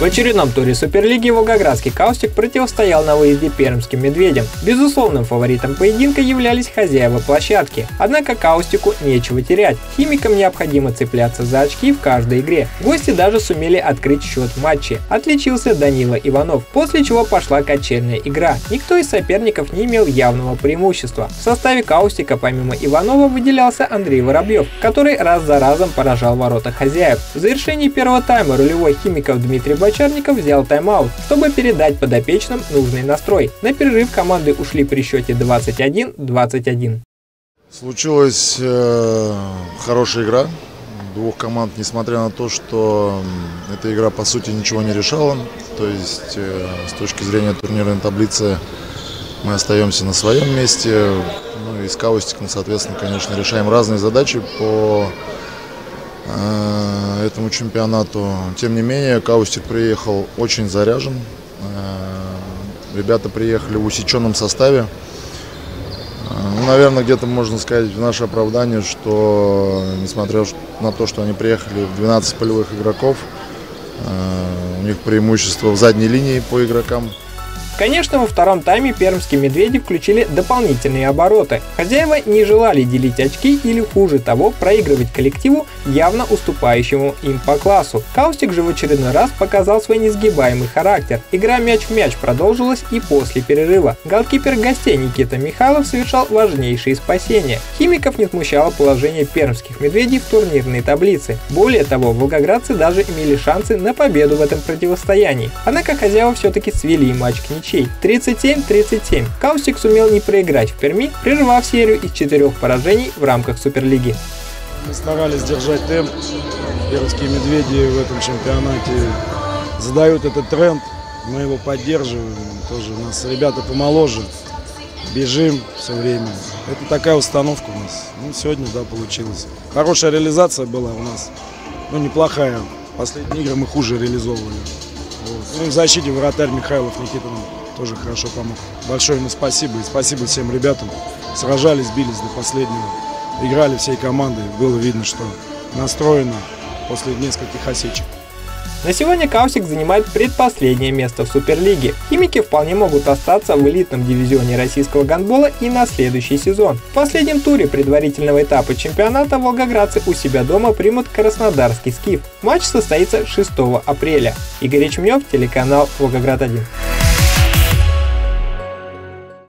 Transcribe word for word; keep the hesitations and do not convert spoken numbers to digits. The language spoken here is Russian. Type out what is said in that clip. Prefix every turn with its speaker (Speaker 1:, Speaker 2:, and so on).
Speaker 1: В очередном туре Суперлиги волгоградский «Каустик» противостоял на выезде пермским «Медведям». Безусловным фаворитом поединка являлись хозяева площадки. Однако «Каустику» нечего терять. Химикам необходимо цепляться за очки в каждой игре. Гости даже сумели открыть счет в матче. Отличился Данила Иванов, после чего пошла качельная игра. Никто из соперников не имел явного преимущества. В составе «Каустика» помимо Иванова выделялся Андрей Воробьев, который раз за разом поражал ворота хозяев. В завершении первого тайма рулевой химиков Дмитрий Бочарников взял тайм-аут, чтобы передать подопечным нужный настрой. На перерыв команды ушли при счете двадцать один двадцать один.
Speaker 2: Случилась э, хорошая игра двух команд, несмотря на то, что эта игра по сути ничего не решала. То есть э, с точки зрения турнирной таблицы мы остаемся на своем месте. Ну и с «Каустиком», соответственно, конечно, решаем разные задачи по э, этому чемпионату. Тем не менее, «Каустик» приехал очень заряжен. Э, ребята приехали в усеченном составе. Ну, наверное, где-то можно сказать в наше оправдание, что несмотря на то, что они приехали в двенадцать полевых игроков, у них преимущество в задней линии по игрокам.
Speaker 1: Конечно, во втором тайме пермские «Медведи» включили дополнительные обороты. Хозяева не желали делить очки или, хуже того, проигрывать коллективу, явно уступающему им по классу. «Каустик» же в очередной раз показал свой несгибаемый характер. Игра мяч в мяч продолжилась и после перерыва. Голкипер гостей Никита Михайлов совершал важнейшие спасения. Химиков не смущало положение пермских «Медведей» в турнирной таблице. Более того, волгоградцы даже имели шансы на победу в этом противостоянии. Однако хозяева все-таки свели матч к ничьей. тридцать семь тридцать семь. «Каустик» сумел не проиграть в Перми, прервав серию из четырех поражений в рамках Суперлиги.
Speaker 3: Мы старались держать темп. Пермские «Медведи» в этом чемпионате задают этот тренд. Мы его поддерживаем. Тоже у нас ребята помоложе. Бежим все время. Это такая установка у нас. Ну, сегодня, да, получилось. Хорошая реализация была у нас. Ну, неплохая. Последние игры мы хуже реализовывали. Вот. Ну и в защите вратарь Михайлов Никита нам тоже хорошо помог. Большое ему спасибо. И спасибо всем ребятам. Сражались, бились до последнего. Играли всей командой. Было видно, что настроено после нескольких осечек.
Speaker 1: На сегодня «Каустик» занимает предпоследнее место в Суперлиге. Химики вполне могут остаться в элитном дивизионе российского гандбола и на следующий сезон. В последнем туре предварительного этапа чемпионата волгоградцы у себя дома примут краснодарский «Скиф». Матч состоится шестого апреля. Игорь Ячменев, телеканал Волгоград один.